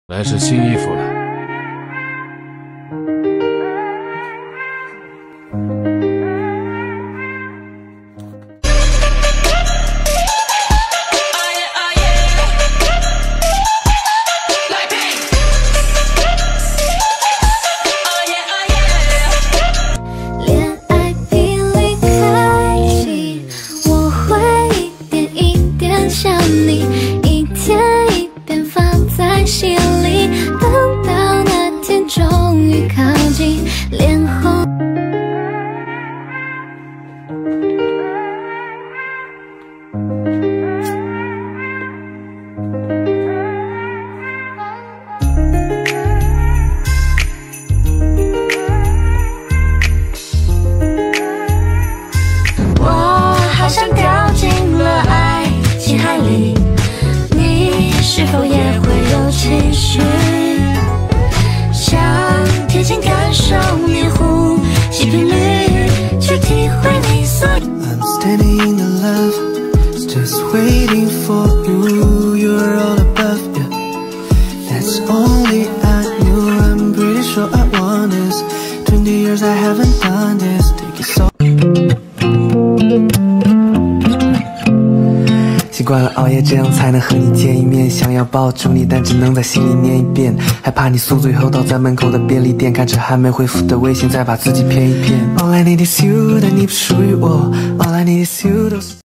来是新衣服了。 恋爱比离开近，我会一点一点想你，一天一遍放在心里，等到那天终于靠近，脸红。好像掉进了爱情海里，你是否也会有情绪？想贴近感受你呼吸频率，去体会你所。 I'm standing in the love, just waiting for you. You're all above, yeah. That's only I knew. I'm pretty sure I want this. 20 years I haven't done this. Take it so. 习惯了熬夜，这样才能和你见一面。想要抱住你，但只能在心里念一遍。害怕你宿醉后倒在门口的便利店，看着还没回复的微信，再把自己骗一骗。All I need is you， 但你不属于我。All I need is you。